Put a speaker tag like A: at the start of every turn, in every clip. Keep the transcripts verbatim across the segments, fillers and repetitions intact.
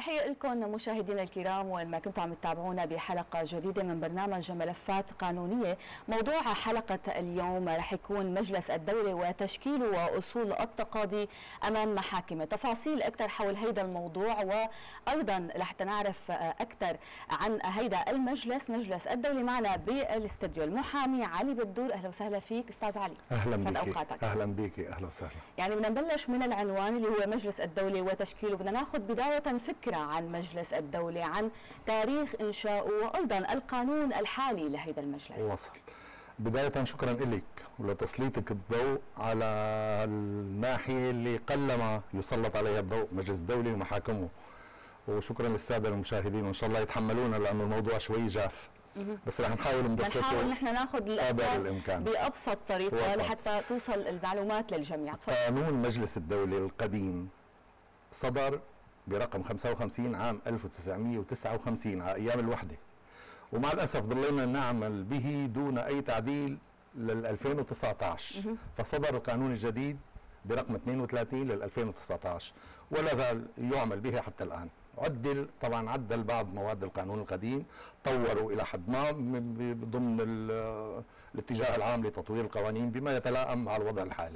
A: تحية لكم مشاهدينا الكرام وين ما كنتم عم تتابعونا بحلقة جديدة من برنامج ملفات قانونية. موضوع حلقة اليوم رح يكون مجلس الدولة وتشكيله وأصول التقاضي أمام محاكمه. تفاصيل أكثر حول هيدا الموضوع وأيضا رح نعرف أكثر عن هيدا المجلس مجلس الدولة. معنا بالاستديو المحامي علي بدور. أهلا وسهلا فيك أستاذ علي.
B: أهلا بك. أهلا بك. أهلا وسهلا.
A: يعني بدنا نبلش من العنوان اللي هو مجلس الدولة وتشكيله. بدنا ناخذ بداية فكرة عن مجلس الدولة، عن تاريخ إنشائه وأيضا القانون الحالي لهذا المجلس.
B: وصل. بداية شكرا لك ولتسليطك الضوء على الناحية اللي قلما يسلط عليها الضوء مجلس الدولة ومحاكمه، وشكرا للسادة المشاهدين وإن شاء الله يتحملونا لأنه الموضوع شوي جاف، بس رح نحاول نبسطه
A: نحاول نحن ناخذ
B: الأخبار
A: بأبسط طريقة لحتى توصل المعلومات للجميع.
B: قانون مجلس الدولة القديم صدر برقم خمسة وخمسين عام ألف وتسعمئة وتسعة وخمسين على أيام الوحدة، ومع الأسف ضلينا نعمل به دون أي تعديل لل ألفين وتسعة عشر، فصدر القانون الجديد برقم اثنين وثلاثين لل ألفين وتسعة عشر ولا زال يعمل به حتى الآن. عدل طبعا، عدل بعض مواد القانون القديم، طوروا إلى حد ما ضمن الاتجاه العام لتطوير القوانين بما يتلائم مع الوضع الحالي.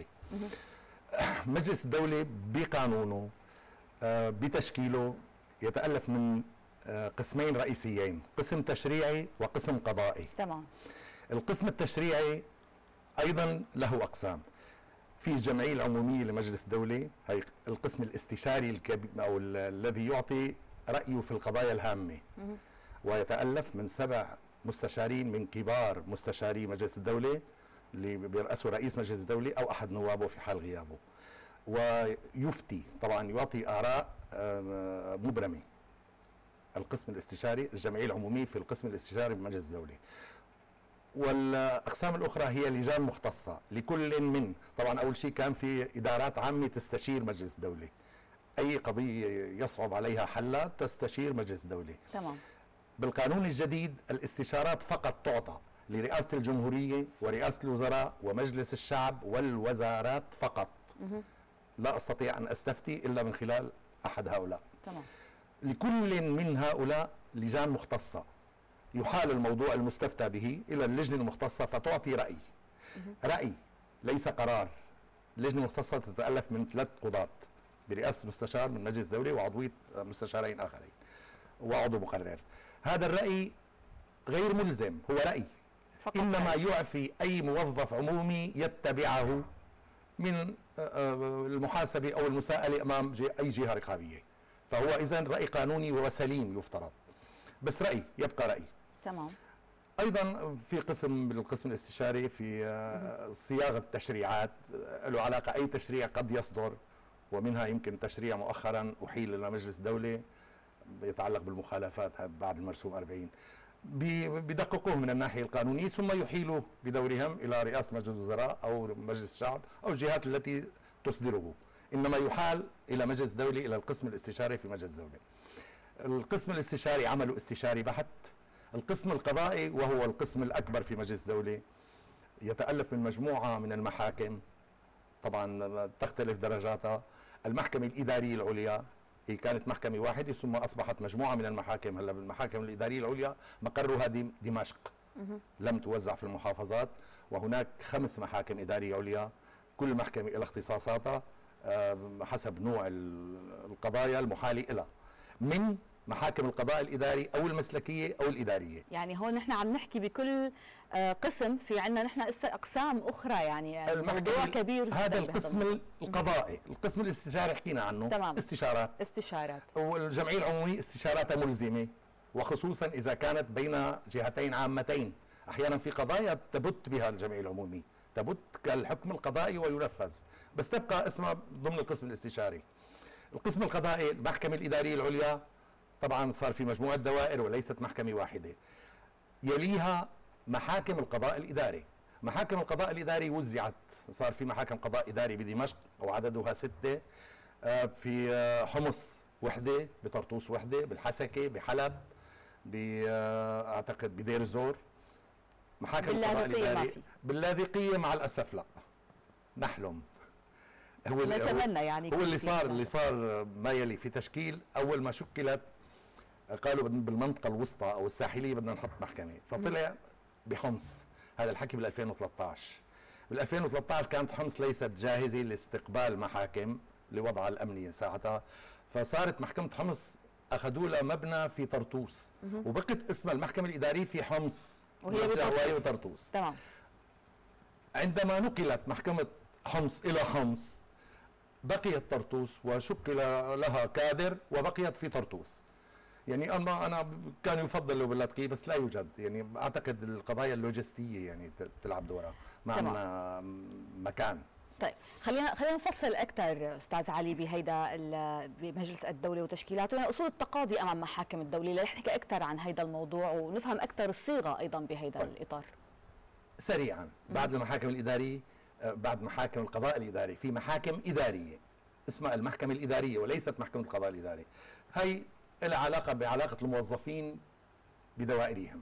B: مجلس الدولة بقانونه بتشكيله يتألف من قسمين رئيسيين، قسم تشريعي وقسم قضائي.
A: تمام.
B: القسم التشريعي أيضا له أقسام. في الجمعية العمومية لمجلس الدولة، هي القسم الاستشاري الكبير أو الذي يعطي رأيه في القضايا الهامة، ويتألف من سبع مستشارين من كبار مستشاري مجلس الدولة اللي بيرأسه رئيس مجلس الدولة أو أحد نوابه في حال غيابه، ويفتي طبعا يعطي آراء مبرمة. القسم الاستشاري الجمعية العمومية في القسم الاستشاري بمجلس الدولة، والأقسام الأخرى هي لجان مختصة لكل من، طبعا أول شيء كان في إدارات عامة تستشير مجلس الدولة، أي قضية يصعب عليها حلها تستشير مجلس الدولة.
A: تمام.
B: بالقانون الجديد الاستشارات فقط تعطى لرئاسة الجمهورية ورئاسة الوزراء ومجلس الشعب والوزارات فقط. مه. لا أستطيع أن أستفتي إلا من خلال أحد هؤلاء.
A: تمام.
B: لكل من هؤلاء لجان مختصة، يحال الموضوع المستفتى به إلى اللجنة المختصة فتعطي رأي. مه. رأي ليس قرار. اللجنة المختصة تتألف من ثلاث قضاة برئاسة مستشار من مجلس الدولة وعضوية مستشارين آخرين وعضو مقرر. هذا الرأي غير ملزم، هو رأي إنما يعفي أي موظف عمومي يتبعه من المحاسبة أو المساءلة أمام أي جهة رقابية، فهو إذن رأي قانوني وسليم يفترض، بس رأي يبقى رأي.
A: تمام.
B: أيضا في قسم بالقسم الاستشاري في صياغة التشريعات، له علاقة أي تشريع قد يصدر، ومنها يمكن تشريع مؤخرا أحيل إلى مجلس الدولة يتعلق بالمخالفات بعد المرسوم أربعين، بدققوه من الناحية القانونية ثم يحيلوه بدورهم إلى رئاسة مجلس الوزراء أو مجلس الشعب أو الجهات التي تصدره، إنما يحال إلى مجلس الدولة إلى القسم الاستشاري في مجلس الدولة. القسم الاستشاري عمله استشاري بحت. القسم القضائي وهو القسم الأكبر في مجلس الدولة يتألف من مجموعة من المحاكم، طبعا تختلف درجاتها. المحكمة الإدارية العليا هي كانت محكمة واحدة ثم أصبحت مجموعة من المحاكم. هلا بالمحاكم الإدارية العليا مقرها دمشق، لم توزع في المحافظات، وهناك خمس محاكم إدارية عليا، كل محكمة لها اختصاصاتها حسب نوع القضايا المحالة لها، من محاكم القضاء الإداري أو المسلكية أو الإدارية.
A: يعني هون نحن عم نحكي بكل قسم في عندنا نحن أقسام أخرى، يعني الموضوع كبير.
B: هذا القسم القضائي. القسم الاستشاري حكينا عنه.
A: تمام.
B: استشارات
A: استشارات
B: والجمعية العمومية استشاراتها ملزمة، وخصوصا إذا كانت بين جهتين عامتين. أحيانا في قضايا تبت بها الجمعية العمومية، تبت كالحكم القضائي وينفذ، بس تبقى اسمها ضمن القسم الاستشاري. القسم القضائي المحكمة الإدارية العليا طبعا صار في مجموعة دوائر وليست محكمة واحدة، يليها محاكم القضاء الإداري. محاكم القضاء الإداري وزعت، صار في محاكم قضاء إداري بدمشق وعددها ستة، في حمص وحدة، بطرطوس وحدة، بالحسكة، بحلب، أعتقد بدير الزور. محاكم القضاء الإداري باللاذقية مع الأسف لا، نحلم. هو
A: نتمنى يعني
B: هو اللي صار اللي صار ما يلي في تشكيل. اول ما شكلت قالوا بالمنطقه الوسطى او الساحليه بدنا نحط محكمه، فطلع بحمص. هذا الحكي بال ألفين وثلاثة عشر. بال ألفين وثلاثة عشر كانت حمص ليست جاهزه لاستقبال محاكم لوضعها الامني ساعتها، فصارت محكمه حمص اخذوا لها مبنى في طرطوس، وبقت اسمها المحكمه الاداريه في حمص
A: وهي
B: بطرطوس.
A: تمام.
B: عندما نقلت محكمه حمص الى حمص بقيت طرطوس وشكل لها كادر وبقيت في طرطوس. يعني انا انا كان يفضل لو باللاتقي بس لا يوجد، يعني اعتقد القضايا اللوجستيه يعني تلعب دورها مع مكان.
A: طيب خلينا خلينا نفصل اكثر استاذ علي بهيدا بمجلس الدوله وتشكيلاته، يعني اصول التقاضي امام محاكم الدوله، لنحكي اكثر عن هيدا الموضوع ونفهم اكثر الصيغه ايضا بهيدا طيب. الاطار.
B: سريعا بعد المحاكم الاداريه، بعد محاكم القضاء الاداري في محاكم اداريه اسمها المحكمه الاداريه وليست محكمه القضاء الاداري. هي لها علاقه بعلاقه الموظفين بدوائرهم،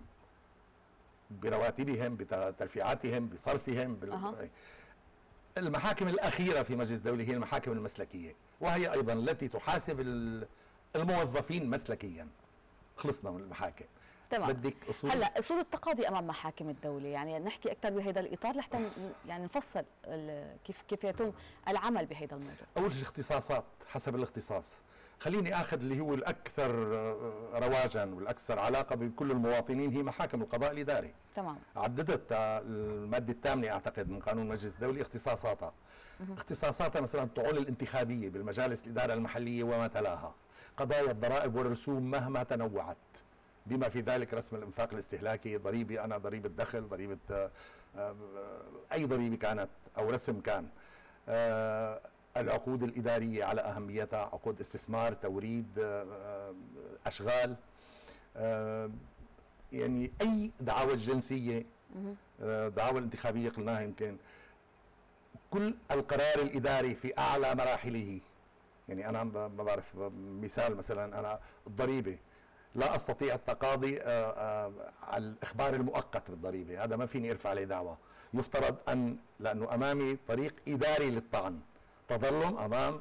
B: برواتبهم، بترفيعاتهم، بصرفهم. بال... أه. المحاكم الاخيره في مجلس الدولي هي المحاكم المسلكيه، وهي ايضا التي تحاسب الموظفين مسلكيا. خلصنا من المحاكم.
A: تمام.
B: بدك اصول
A: هلا اصول التقاضي امام محاكم الدوله، يعني نحكي اكثر بهذا الاطار لحتى يعني نفصل كيف كيف يتم العمل بهذا الموضوع.
B: اول شيء اختصاصات حسب الاختصاص. خليني اخذ اللي هو الاكثر رواجا والاكثر علاقه بكل المواطنين، هي محاكم القضاء الاداري.
A: تمام.
B: عددت الماده الثامنه اعتقد من قانون المجلس الدولي اختصاصاتها. مه. اختصاصاتها مثلا الطعون الانتخابيه بالمجالس الاداره المحليه وما تلاها، قضايا الضرائب والرسوم مهما تنوعت، بما في ذلك رسم الانفاق الاستهلاكي، ضريبه انا ضريبه دخل، ضريبه اي ضريبه كانت او رسم كان، العقود الاداريه على اهميتها، عقود استثمار، توريد، اشغال، يعني اي دعاوى الجنسيه، دعاوى الانتخابيه قلناها يمكن، كل القرار الاداري في اعلى مراحله. يعني انا ما بعرف مثال، مثلا انا الضريبه لا استطيع التقاضي على الاخبار المؤقت بالضريبه، هذا ما فيني ارفع عليه دعوه. يفترض ان لانه امامي طريق اداري للطعن، تظلم امام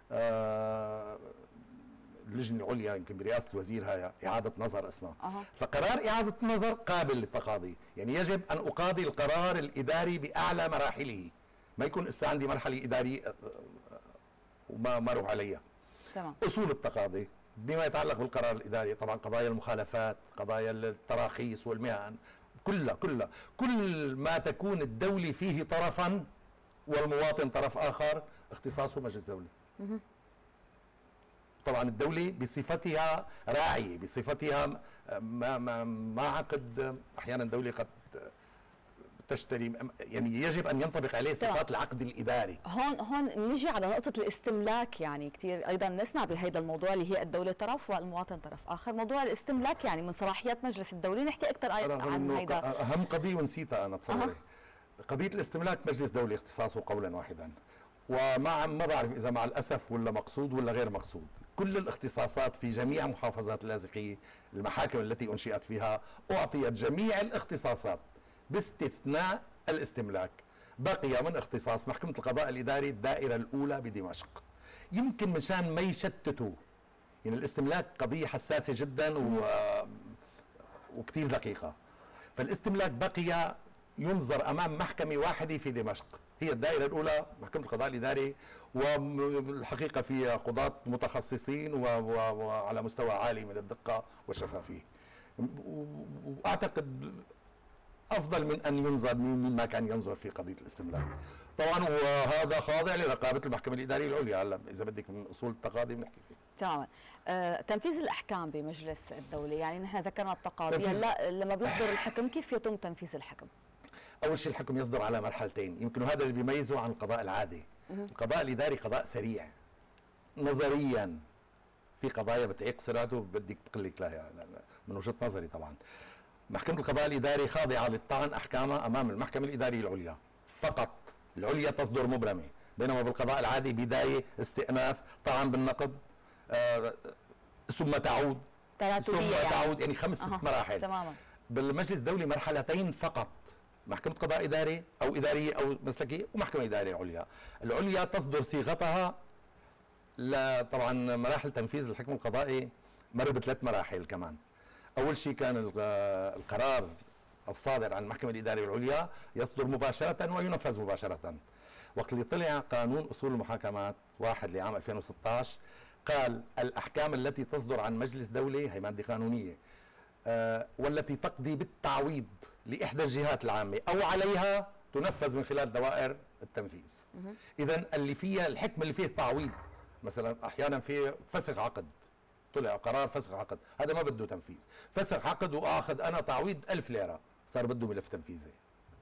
B: اللجنه العليا يمكن برئاسه الوزير، هاي اعاده نظر اسمها. أه. فقرار اعاده النظر قابل للتقاضي، يعني يجب ان اقاضي القرار الاداري باعلى مراحله، ما يكون لسه عندي مرحله اداريه وما ما اروح عليها.
A: تمام.
B: اصول التقاضي بما يتعلق بالقرار الاداري، طبعا قضايا المخالفات، قضايا التراخيص والمهن، كلها كلها كل ما تكون الدوله فيه طرفا والمواطن طرف اخر اختصاصه مجلس دولي. طبعا الدوله بصفتها راعيه، بصفتها ما ما ما عقد، احيانا الدوله قد تشتري، يعني يجب ان ينطبق عليه صفات العقد الاداري.
A: هون هون نجي على نقطه الاستملاك، يعني كثير ايضا نسمع بهذا الموضوع اللي هي الدوله طرف والمواطن طرف اخر. موضوع الاستملاك يعني من صلاحيات مجلس الدولي، نحكي اكثر عن هيدا
B: اهم قضيه ونسيتها انا تصوري. أه. قضيه الاستملاك مجلس دولي اختصاصه قولا واحدا، ومع ما بعرف اذا مع الاسف ولا مقصود ولا غير مقصود، كل الاختصاصات في جميع محافظات اللاذقيه، المحاكم التي انشئت فيها اعطيت جميع الاختصاصات باستثناء الاستملاك. بقي من اختصاص محكمة القضاء الإداري الدائرة الأولى بدمشق، يمكن مشان ما يشتتوا، يعني الاستملاك قضية حساسة جدا و... وكثير دقيقة، فالاستملاك بقي ينظر أمام محكمة واحدة في دمشق، هي الدائرة الأولى محكمة القضاء الإداري، والحقيقة فيها قضاة متخصصين و... و... وعلى مستوى عالي من الدقة والشفافية، وأعتقد افضل من ان ينظر مما كان ينظر في قضيه الاستملاك. طبعا وهذا خاضع لرقابه المحكمه الاداريه العليا، هلا اذا بدك من اصول التقاضي بنحكي فيه.
A: تماما. آه، تنفيذ الاحكام بمجلس الدولي، يعني نحن ذكرنا التقاضي، هلا لما بيصدر الحكم كيف يتم تنفيذ الحكم؟
B: اول شيء الحكم يصدر على مرحلتين، يمكن هذا اللي بيميزه عن القضاء العادي. القضاء الاداري قضاء سريع نظريا، في قضايا بتعيق سرعته بدك بقول لك لا من وجهه نظري طبعا. محكمة القضاء الإداري خاضعة للطعن أحكامها أمام المحكمة الإدارية العليا فقط، العليا تصدر مبرمة، بينما بالقضاء العادي بداية، استئناف، طعن بالنقض، آه ثم تعود ثم يعني. تعود، يعني خمس ست أه. مراحل.
A: تماما.
B: بالمجلس الدولي مرحلتين فقط، محكمة قضاء إداري أو إدارية أو مسلكية ومحكمة إدارية عليا. العليا تصدر صيغتها لا طبعا مراحل تنفيذ الحكم القضائي مر بثلاث مراحل كمان. أول شيء كان القرار الصادر عن المحكمة الإدارية العليا يصدر مباشرة وينفذ مباشرة. وقت اللي طلع قانون أصول المحاكمات واحد لعام ألفين وستة عشر قال الأحكام التي تصدر عن مجلس دولي هي مادة قانونية أه والتي تقضي بالتعويض لإحدى الجهات العامة أو عليها تنفذ من خلال دوائر التنفيذ. إذا اللي فيها الحكم اللي فيه تعويض، مثلا أحيانا فيه فسخ عقد، طلع قرار فسخ عقد، هذا ما بده تنفيذ، فسخ عقد وآخذ أنا تعويض ألف ليرة، صار بده ملف تنفيذي.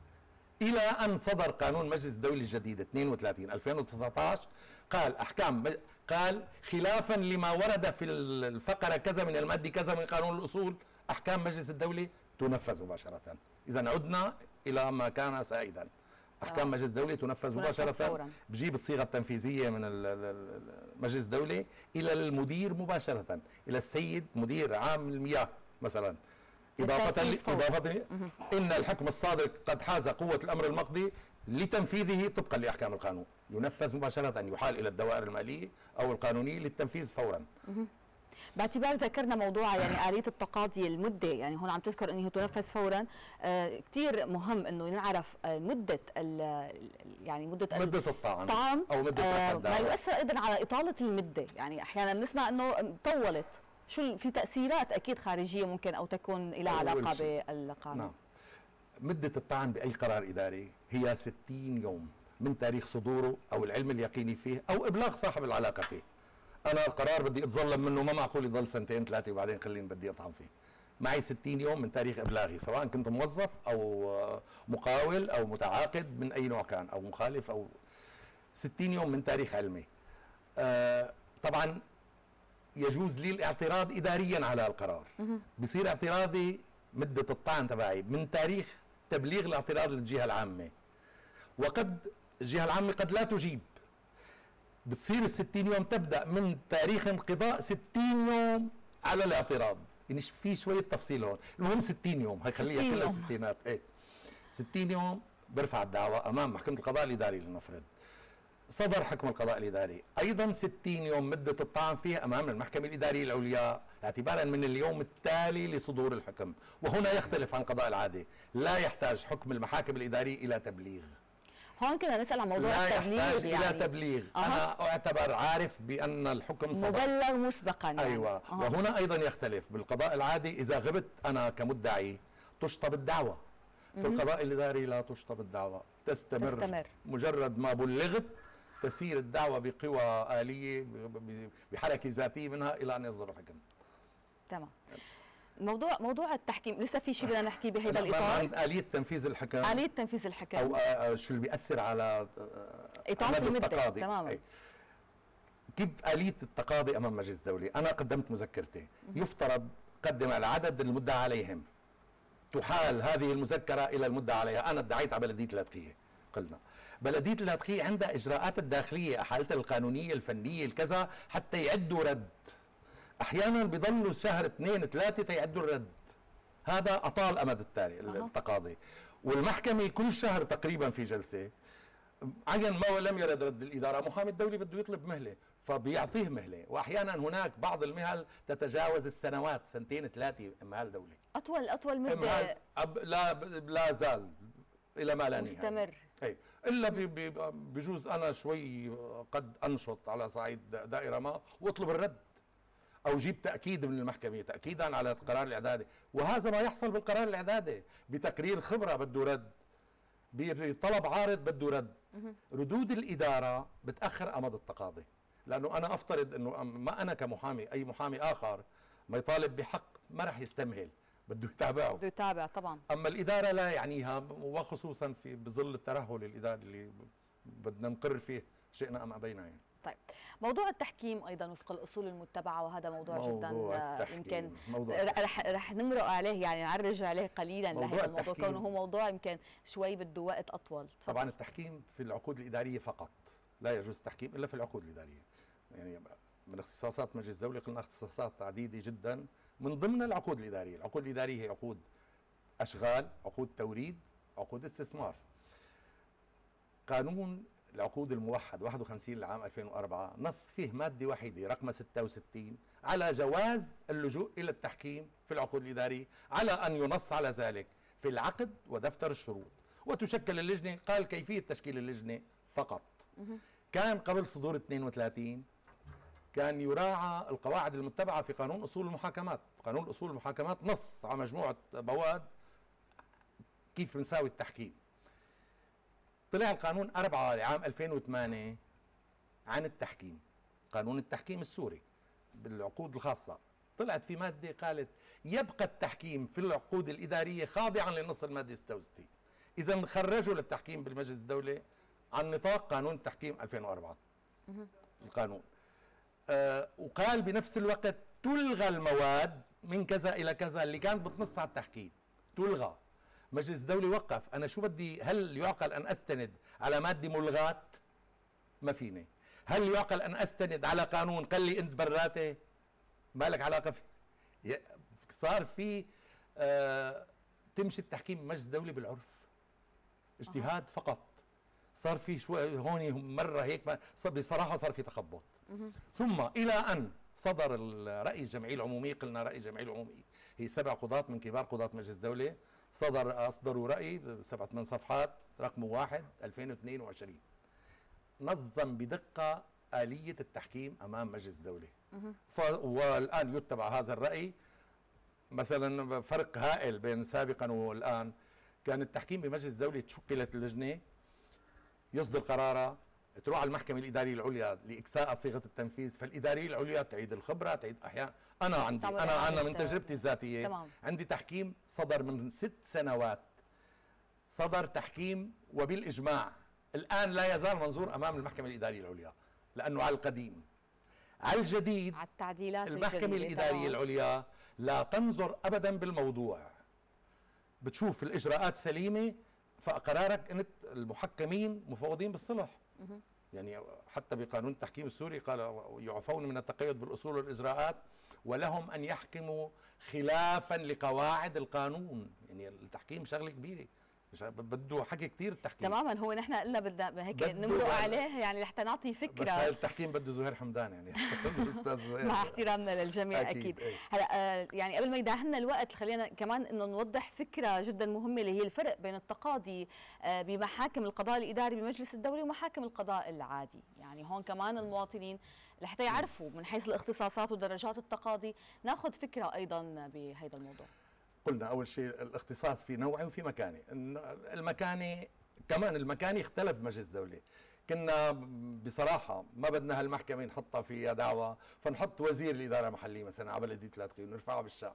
B: إلى أن صدر قانون مجلس الدولي الجديد اثنين وثلاثين ألفين وتسعة عشر قال أحكام قال خلافا لما ورد في الفقرة كذا من المادة كذا من قانون الأصول، أحكام مجلس الدولي تنفذ مباشرة. إذا عدنا إلى ما كان سائدا، أحكام آه. مجلس الدولي تنفذ مباشرة، بجيب الصيغة التنفيذية من المجلس الدولي إلى المدير مباشرة، إلى السيد مدير عام المياه مثلا، إضافة إضافة إن الحكم الصادر قد حاز قوة الأمر المقضي لتنفيذه طبقا لأحكام القانون، ينفذ مباشرة، يحال إلى الدوائر المالية أو القانونية للتنفيذ فورا.
A: باعتبار ذكرنا موضوع يعني آلية التقاضي المدة، يعني هون عم تذكر انه تنفذ فورا، آه كثير مهم انه نعرف آه مدة يعني مدة
B: مدة الطعن
A: الطعن
B: او مدة
A: آه ما يؤثر ايضا على إطالة المدة، يعني احيانا بنسمع انه طولت، شو في تأثيرات اكيد خارجية ممكن او تكون لها علاقة بالقانون.
B: نعم. مدة الطعن بأي قرار إداري هي ستين يوم من تاريخ صدوره او العلم اليقيني فيه او ابلاغ صاحب العلاقة فيه. أنا القرار بدي أتظلم منه، ما معقول يضل سنتين ثلاثة وبعدين خليني بدي أطعن فيه. معي ستين يوم من تاريخ إبلاغي، سواء كنت موظف أو مقاول أو متعاقد من أي نوع كان أو مخالف، أو ستين يوم من تاريخ علمي. آه طبعا يجوز لي الاعتراض إداريا على القرار، بصير اعتراضي مدة الطعن تبعي من تاريخ تبليغ الاعتراض للجهة العامة، وقد الجهة العامة قد لا تجيب، بتصير الستين يوم تبدأ من تاريخ انقضاء ستين يوم على الاعتراض. يعني في شوية تفصيل هون، المهم ستين يوم، هي خليها كلها ستينات. ايه ستين يوم برفع الدعوة أمام محكمة القضاء الإداري لنفرض، صدر حكم القضاء الإداري، أيضا ستين يوم مدة الطعن فيها أمام المحكمة الإدارية العليا اعتبارا من اليوم التالي لصدور الحكم. وهنا يختلف عن قضاء العادة، لا يحتاج حكم المحاكم الإدارية إلى تبليغ.
A: هون كنا نسأل عن موضوع
B: لا
A: التبليغ،
B: يعني إلى تبليغ. أه. أنا أعتبر عارف بأن الحكم صدر،
A: مبلغ مسبقا يعني.
B: أيوة. أه. وهنا أيضا يختلف، بالقضاء العادي إذا غبت أنا كمدعي تشطب الدعوة، في القضاء الإداري لا تشطب الدعوة، تستمر, تستمر. مجرد ما بلغت تسير الدعوة بقوى آلية بحركة ذاتية منها إلى أن يصدر الحكم.
A: تمام. موضوع موضوع التحكيم لسه في شيء بدنا نحكي بهذا الاطار
B: عن آلية تنفيذ الحكم،
A: آلية تنفيذ الحكم
B: او شو اللي بيأثر على
A: إطالة المدة. تماما.
B: كيف آلية التقاضي امام مجلس الدولي؟ انا قدمت مذكرتي، يفترض قدم على عدد المدعى عليهم، تحال هذه المذكرة الى المدعى عليها. انا ادعيت على بلدية اللاذقية، قلنا بلدية اللاذقية عندها اجراءات الداخلية، احالتها القانونية الفنية الكذا حتى يعدوا رد، احيانا بيضلوا شهر اثنين ثلاثه تيعدوا الرد، هذا اطال امد التالي التقاضي. والمحكمه كل شهر تقريبا في جلسه عين ما لم يرد رد الاداره، محامي الدولي بده يطلب مهله فبيعطيه مهله، واحيانا هناك بعض المهل تتجاوز السنوات، سنتين ثلاثه مهال دولي،
A: اطول اطول مده
B: أب لا لا زال الى ما لا نهايه
A: مستمر.
B: اي الا بجوز انا شوي قد انشط على صعيد دائره ما واطلب الرد، او جيب تاكيد من المحكمه تاكيدا على قرار الاعدادي، وهذا ما يحصل بالقرار الاعدادي، بتقرير خبره بده رد، بطلب عارض بده رد. ردود الاداره بتاخر امد التقاضي، لانه انا افترض انه ما انا كمحامي اي محامي اخر ما يطالب بحق ما راح يستمهل، بده يتابعه،
A: بده يتابع طبعا.
B: اما الاداره لا يعنيها، وخصوصا في بظل الترهل الاداري اللي بدنا نقر فيه شئنا ام ابينا يعني.
A: طيب، موضوع التحكيم ايضا وفق الاصول المتبعه، وهذا موضوع, موضوع جدا يمكن رح رح نمرق عليه، يعني نعرج عليه قليلا لهذا الموضوع، كونه هو موضوع يمكن شوي بده وقت اطول.
B: طبعا التحكيم في العقود الاداريه فقط، لا يجوز التحكيم الا في العقود الاداريه. يعني من اختصاصات مجلس الدولي قلنا اختصاصات عديده جدا، من ضمن العقود الاداريه، العقود الاداريه هي عقود اشغال، عقود توريد، عقود استثمار. قانون العقود الموحد واحد وخمسين لعام ألفين وأربعة نص فيه مادة وحيدة رقم ستة وستين على جواز اللجوء إلى التحكيم في العقود الإدارية، على أن ينص على ذلك في العقد ودفتر الشروط، وتشكل اللجنة. قال كيفية تشكيل اللجنة فقط. كان قبل صدور اثنين وثلاثين كان يراعى القواعد المتبعة في قانون أصول المحاكمات. قانون أصول المحاكمات نص على مجموعة مواد كيف بنساوي التحكيم. طلع القانون أربعة لعام ألفين وثمانية عن التحكيم، قانون التحكيم السوري بالعقود الخاصة. طلعت في مادة قالت يبقى التحكيم في العقود الإدارية خاضعا لنص المادة ستة وستين. إذا خرجوا للتحكيم بالمجلس الدولي عن نطاق قانون التحكيم ألفين وأربعة القانون. آه وقال بنفس الوقت تلغى المواد من كذا إلى كذا اللي كانت بتنص على التحكيم، تلغى. مجلس الدولي وقف. أنا شو بدي، هل يعقل أن أستند على مادة ملغاة؟ ما فيني. هل يعقل أن أستند على قانون قال لي أنت براتي؟ ما لك علاقة فيه. صار في آه تمشي التحكيم بمجلس الدولي بالعرف، اجتهاد أه. فقط. صار في شوي هون مرة هيك، بصراحة صار في تخبط. أه. ثم إلى أن صدر الرأي الجمعية العمومية، قلنا رأي الجمعية العمومية هي سبع قضاة من كبار قضاة مجلس الدولة، صدر أصدروا رأي سبعة ثمان صفحات رقم واحد ألفين واثنين وعشرين نظم بدقة آلية التحكيم أمام مجلس الدولة. والآن يتبع هذا الرأي. مثلا فرق هائل بين سابقا والآن، كان التحكيم بمجلس الدولة تشكلت اللجنة، يصدر قرارها، تروح على المحكمة الإدارية العليا لإكساء صيغة التنفيذ، فالإدارية العليا تعيد الخبرة، تعيد أحيانا. أنا عندي أنا أنا من تجربتي الذاتية تمام. عندي تحكيم صدر من ست سنوات، صدر تحكيم وبالإجماع، الآن لا يزال منظور أمام المحكمة الإدارية العليا لأنه على القديم. على الجديد
A: على التعديلات
B: المحكمة الإدارية طبعا. العليا لا تنظر أبدا بالموضوع، بتشوف الإجراءات سليمة، فقرارك أنت المحكمين مفوضين بالصلح. مه. يعني حتى بقانون التحكيم السوري قال يعفون من التقيد بالأصول والإجراءات ولهم أن يحكموا خلافا لقواعد القانون. يعني التحكيم شغلة كبيرة، بده حكي كثير التحكيم
A: تماما. هو نحن قلنا بدنا هيك نمرق عليه يعني لحتى نعطي فكره،
B: بس هاي التحكيم بده زهير حمدان يعني الاستاذ زهير
A: مع احترامنا للجميع اكيد, أكيد.
B: أكيد.
A: هلا يعني قبل ما يداهمنا الوقت خلينا كمان انه نوضح فكره جدا مهمه اللي هي الفرق بين التقاضي بمحاكم القضاء الاداري بمجلس الدولي ومحاكم القضاء العادي. يعني هون كمان المواطنين لحتى يعرفوا من حيث الاختصاصات ودرجات التقاضي ناخذ فكره ايضا بهذا الموضوع.
B: قلنا أول شيء الاختصاص في نوعي وفي مكاني. المكاني كمان المكاني اختلف بمجلس الدولة. كنا بصراحة ما بدنا هالمحكمة نحطها فيها دعوة، فنحط وزير الإدارة المحلية مثلا على بلدية لاذقية ونرفعها بالشعب.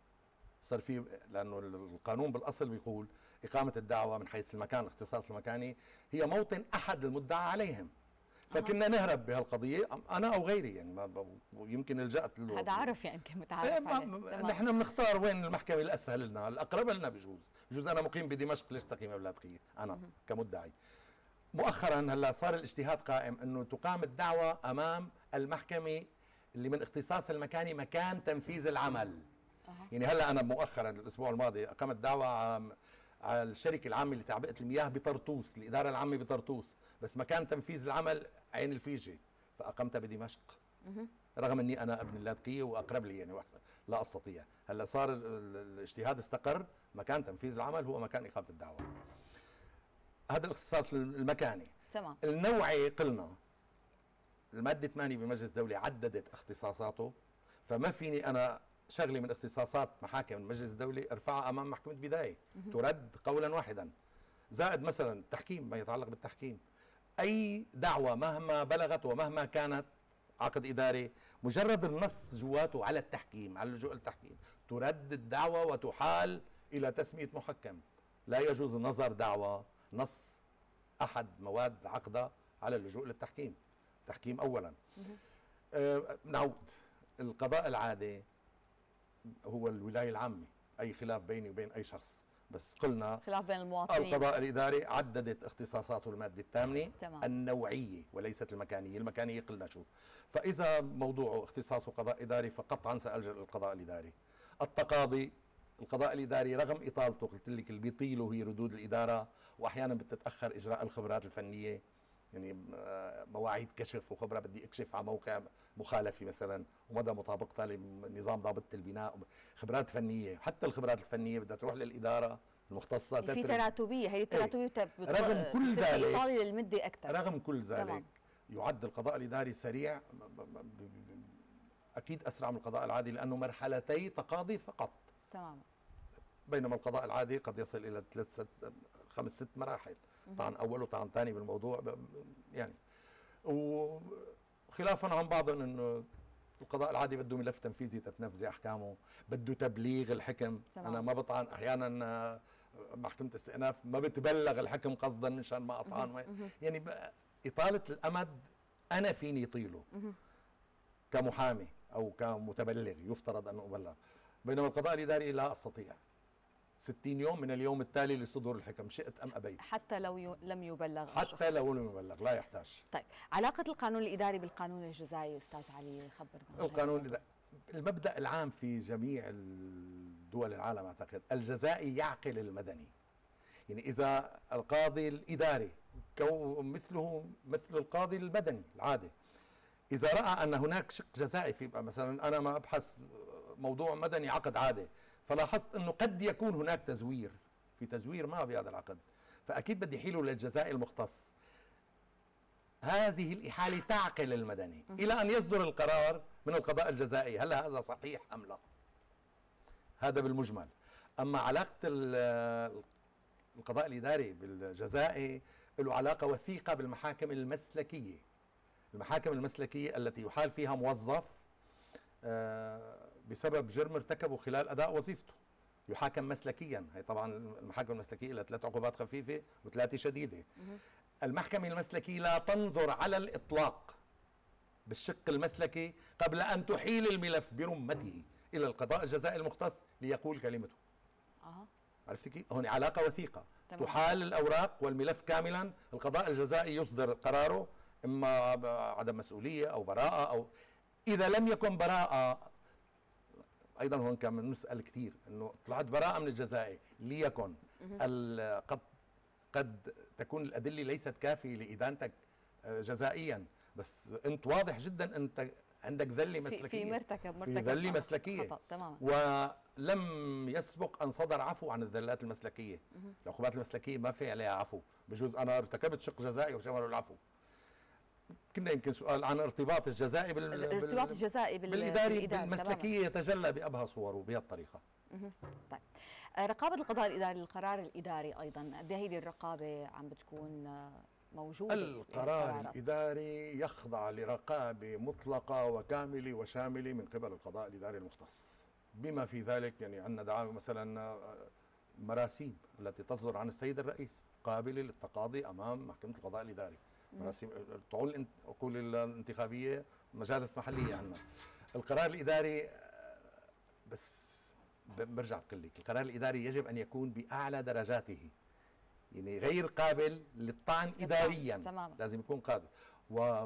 B: صار في، لأنه القانون بالأصل بيقول إقامة الدعوة من حيث المكان، الاختصاص المكاني هي موطن أحد المدعى عليهم. فكنا نهرب بهالقضيه انا او غيري، يعني ما يمكن لجأت له
A: هذا عرف يعني كان متعارف عليه.
B: نحن بنختار وين المحكمه الاسهل لنا، الاقرب لنا بجوز، بجوز انا مقيم بدمشق ليش تقييم بلاذقية انا مه. كمدعي. مؤخرا هلا صار الاجتهاد قائم انه تقام الدعوه امام المحكمه اللي من اختصاص المكاني مكان تنفيذ العمل. أه. يعني هلا انا مؤخرا الاسبوع الماضي اقمت دعوه على الشركه العامه لتعبئه المياه بطرطوس، الاداره العامه بطرطوس، بس مكان تنفيذ العمل عين الفيجه، فاقمتها بدمشق. مه. رغم اني انا ابن اللاذقية واقرب لي يعني واحسن، لا استطيع. هلا صار الاجتهاد استقر، مكان تنفيذ العمل هو مكان اقامه الدعوه. هذا الاختصاص المكاني.
A: تمام.
B: النوعي قلنا الماده ثمانية بمجلس الدولي عددت اختصاصاته، فما فيني انا شغلي من اختصاصات محاكم المجلس الدولي ارفعها امام محكمه بدايه، مه. ترد قولا واحدا. زائد مثلا التحكيم، ما يتعلق بالتحكيم، اي دعوه مهما بلغت ومهما كانت عقد اداري، مجرد النص جواته على التحكيم، على اللجوء للتحكيم، ترد الدعوه وتحال الى تسميه محكم. لا يجوز نظر دعوه نص احد مواد عقدها على اللجوء للتحكيم. تحكيم اولا. آه نعود، القضاء العادي هو الولايه العامه، اي خلاف بيني وبين اي شخص، بس قلنا
A: خلاف بين المواطنين.
B: القضاء الإداري عددت اختصاصاته المادة الثامنة النوعية وليست المكانية. المكانية قلنا شو، فإذا موضوعه اختصاصه قضاء إداري فقطعا سألجأ للقضاء الإداري. التقاضي القضاء الاداري رغم اطالته قلت لك اللي بيطيله هي ردود الاداره، واحيانا بتتاخر اجراء الخبرات الفنيه، يعني مواعيد كشف وخبره بدي اكشف على موقع مخالفه مثلا ومدى مطابقتها لنظام ضابط البناء، خبرات فنيه، حتى الخبرات الفنيه بدها تروح للاداره المختصه
A: في تراتبيه، هي التراتبيه
B: ايه. رغم كل ذلك
A: ايطالي للمده اكثر،
B: رغم كل ذلك
A: تمام.
B: يعد القضاء الاداري سريع اكيد اسرع من القضاء العادي لانه مرحلتي تقاضي فقط،
A: تمام. بينما
B: القضاء العادي قد يصل الى ثلاث ست خمس ست مراحل، طعن اول وطعن ثاني بالموضوع يعني. وخلافا عن بعضهم انه القضاء العادي بده ملف تنفيذي تتنفذي احكامه، بده تبليغ الحكم. تمام. انا ما بطعن احيانا محكمه استئناف ما بتبلغ الحكم قصدا مشان ما اطعن، يعني اطاله الامد انا فيني طيله كمحامي او كمتبلغ يفترض ان ابلغ، بينما القضاء الاداري لا استطيع. ستين يوم من اليوم التالي لصدور الحكم شئت ام ابيت،
A: حتى لو ي... لم يبلغ
B: حتى
A: الشخص.
B: لو لم يبلغ لا يحتاج.
A: طيب علاقه القانون الاداري بالقانون الجزائي استاذ علي خبرنا.
B: القانون الاداري المبدا العام في جميع الدول العالم اعتقد الجزائي يعقل المدني، يعني اذا القاضي الاداري مثله مثل القاضي المدني العادي، إذا رأى أن هناك شق جزائي في مثلا أنا ما أبحث موضوع مدني عقد عادي، فلاحظت أنه قد يكون هناك تزوير، في تزوير ما بهذا العقد، فأكيد بدي حيله للجزائي المختص. هذه الإحالة تعقل المدني إلى أن يصدر القرار من القضاء الجزائي، هل هذا صحيح أم لا؟ هذا بالمجمل. أما علاقة القضاء الإداري بالجزائي له علاقة وثيقة بالمحاكم المسلكية. المحاكم المسلكية التي يحال فيها موظف بسبب جرم ارتكبه خلال أداء وظيفته يحاكم مسلكيا. هي طبعا المحاكم المسلكية لها ثلاث عقوبات خفيفة وثلاثة شديدة. المحكمة المسلكية لا تنظر على الإطلاق بالشق المسلكي قبل أن تحيل الملف برمته إلى القضاء الجزائي المختص ليقول كلمته. أه. عرفتي كيف؟ هون علاقة وثيقة. تمام. تحال الأوراق والملف كاملا، القضاء الجزائي يصدر قراره إما عدم مسؤولية أو براءة، أو إذا لم يكن براءة أيضا هون كان نسأل كثير إنه طلعت براءة من الجزائي ليكن قد قد تكون الأدلة ليست كافية لإدانتك جزائيا، بس أنت واضح جدا أنت عندك ذلة مسلكية
A: في مرتكب مرتكب
B: في ذلة مسلكية
A: تماما،
B: ولم يسبق أن صدر عفو عن الذلات المسلكية. العقوبات المسلكية ما في عليها عفو، بجوز أنا ارتكبت شق جزائي وشملوا العفو. كنا يمكن سؤال عن ارتباط الجزائي بال
A: الارتباط الجزائي بال...
B: بالإداري بالمسلكية يتجلى بأبهى صوره بهذه الطريقة.
A: طيب رقابة القضاء الإداري، القرار الإداري أيضا قد ايه هذه الرقابة عم بتكون موجودة؟
B: القرار الإداري يخضع لرقابة مطلقة وكاملة وشاملة من قبل القضاء الإداري المختص، بما في ذلك يعني عندنا دعاوى مثلا مراسيم التي تصدر عن السيد الرئيس قابلة للتقاضي أمام محكمة القضاء الإداري. مراسيم طعون العقول الانتخابية مجالس محلية عندنا. القرار الإداري بس برجع بقول لك القرار الإداري يجب أن يكون بأعلى درجاته، يعني غير قابل للطعن إداريا،
A: تماما.
B: لازم يكون قابل. و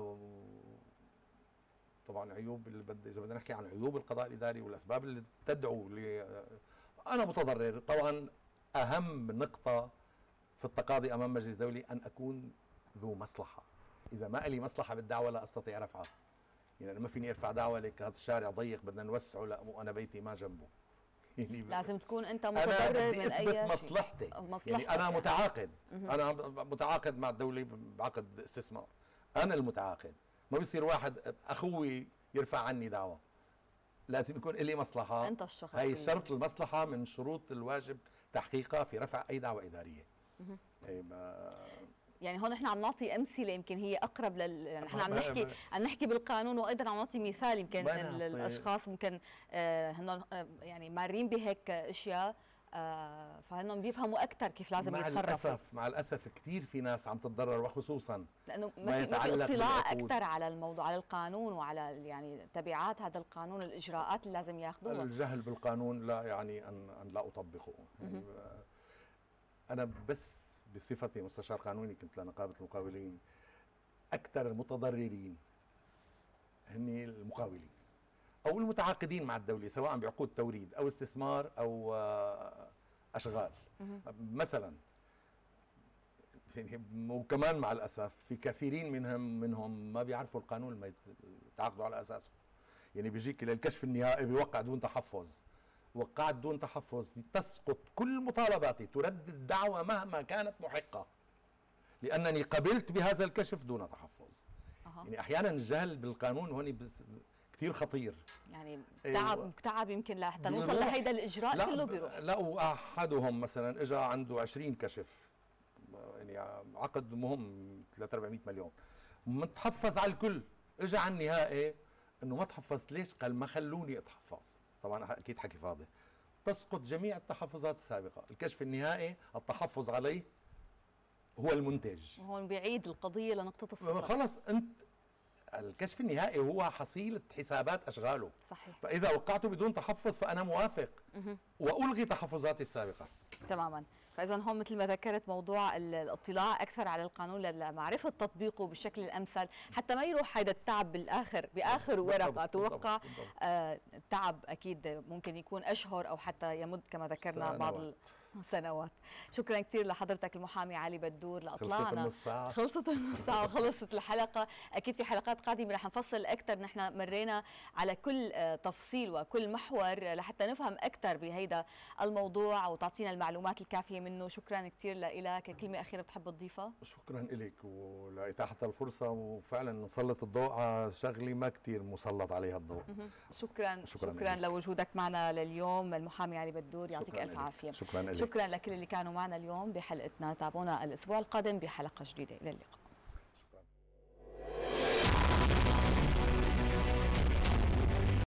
B: طبعا عيوب اللي بد... إذا بدنا نحكي عن عيوب القضاء الإداري والأسباب اللي تدعو ل أنا متضرر، طبعا أهم نقطة في التقاضي أمام مجلس دولي أن أكون ذو مصلحة. إذا ما لي مصلحة بالدعوة لا أستطيع رفعها، يعني أنا ما فيني أرفع دعوة لك هذا الشارع ضيق بدنا نوسعه، لا وأنا بيتي ما جنبه.
A: يعني لازم تكون أنت متضرر من أي شيء.
B: مصلحتي. يعني أنا متعاقد، أنا متعاقد مع الدولة بعقد استثمار، أنا المتعاقد، ما بيصير واحد أخوي يرفع عني دعوة، لازم يكون لي مصلحة.
A: أنت الشخص
B: هي شرط المصلحة من شروط الواجب تحقيقها في رفع أي دعوة إدارية.
A: يعني هون نحن عم نعطي امثله يمكن هي اقرب لل نحن عم نحكي عم نحكي بالقانون، وايضا عم نعطي مثال يمكن الاشخاص ممكن آه هن يعني مارين بهيك اشياء، آه فهنهم بيفهموا اكثر كيف لازم يتصرفوا.
B: مع الاسف مع الاسف كثير في ناس عم تتضرر، وخصوصا
A: لانه ما في اطلاع اكثر على الموضوع، على القانون وعلى يعني تبعات هذا القانون، الاجراءات اللي لازم ياخذوها.
B: الجهل بالقانون لا يعني ان ان لا اطبقه. يعني انا بس بصفتي مستشار قانوني كنت لنقابة المقاولين، أكثر المتضررين هن المقاولين، او المتعاقدين مع الدوله سواء بعقود توريد او استثمار او اشغال. مثلا يعني وكمان مع الاسف في كثيرين منهم منهم ما بيعرفوا القانون اللي يتعاقدوا على اساسه. يعني بيجيك للكشف النهائي بيوقع دون تحفظ، وقعت دون تحفظ تسقط كل مطالباتي، تردد الدعوة مهما كانت محقة لأنني قبلت بهذا الكشف دون تحفظ. أه. يعني أحيانا الجهل بالقانون هون كثير خطير،
A: يعني تعب أيوة. تعب يمكن لحتى نوصل لهيدا الإجراء
B: لا
A: كله بيروح.
B: لا، وأحدهم مثلا إجا عنده عشرين كشف، يعني عقد مهم ثلاثة أربعمئة مليون، متحفظ على الكل، إجا على النهائي إنه ما تحفظت. ليش؟ قال ما خلوني أتحفظ. طبعا اكيد حكي فاضي. تسقط جميع التحفظات السابقه، الكشف النهائي التحفظ عليه هو المنتج.
A: وهون بيعيد القضيه لنقطه الصفر.
B: خلص انت الكشف النهائي هو حصيله حسابات اشغاله.
A: صحيح.
B: فاذا وقعته بدون تحفظ فانا موافق والغي تحفظاتي السابقه.
A: تماما. فاذا هون مثل ما ذكرت موضوع الاطلاع اكثر على القانون لمعرفه تطبيقه بالشكل الامثل، حتى ما يروح هذا التعب بالاخر باخر ورقه توقع. آه تعب اكيد ممكن يكون اشهر او حتى يمد كما ذكرنا سنوات. بعض سنوات. شكرا كثير لحضرتك المحامي علي بدور لاطلعنا.
B: خلصت النص ساعه
A: خلصت النص ساعه وخلصت الحلقه. اكيد في حلقات قادمه رح نفصل اكثر، نحن مرينا على كل تفصيل وكل محور لحتى نفهم اكثر بهيدا الموضوع وتعطينا المعلومات الكافيه منه. شكرا كثير لك. كلمه اخيره بتحب تضيفها؟
B: شكرا لك ولاتاحه الفرصه، وفعلا نسلط الضوء على شغله ما كثير مسلط عليها الضوء.
A: شكرا شكرا, شكرا لوجودك معنا لليوم المحامي علي بدور، يعطيك الف عافيه.
B: شكرا لك.
A: شكرا لكل اللي كانوا معنا اليوم بحلقتنا. تابعونا الاسبوع القادم بحلقه جديده. الى اللقاء.